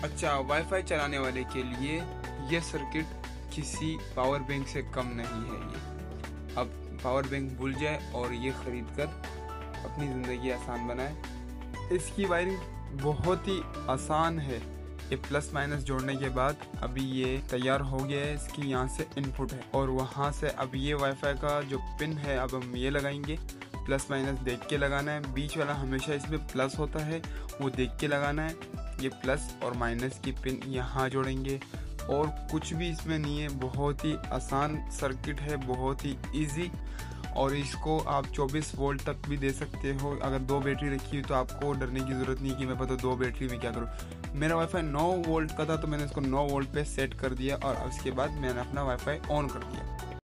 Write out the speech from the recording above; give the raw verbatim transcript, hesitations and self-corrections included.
अच्छा, वाईफाई चलाने वाले के लिए ये सर्किट किसी पावर बैंक से कम नहीं है। ये अब पावर बैंक भूल जाए और ये खरीद कर अपनी ज़िंदगी आसान बनाए। इसकी वायरिंग बहुत ही आसान है। ये प्लस माइनस जोड़ने के बाद अभी ये तैयार हो गया है। इसकी यहाँ से इनपुट है और वहाँ से अब ये वाईफाई का जो पिन है अब हम ये लगाएंगे। प्लस माइनस देख के लगाना है। बीच वाला हमेशा इसमें प्लस होता है, वो देख के लगाना है। ये प्लस और माइनस की पिन यहाँ जोड़ेंगे और कुछ भी इसमें नहीं है। बहुत ही आसान सर्किट है, बहुत ही इजी। और इसको आप चौबीस वोल्ट तक भी दे सकते हो। अगर दो बैटरी रखी हुई तो आपको डरने की ज़रूरत नहीं कि मैं पता दो बैटरी में क्या करूँ। मेरा वाईफाई नौ वोल्ट का था तो मैंने इसको नौ वोल्ट पे सेट कर दिया और उसके बाद मैंने अपना वाईफाई ऑन कर दिया।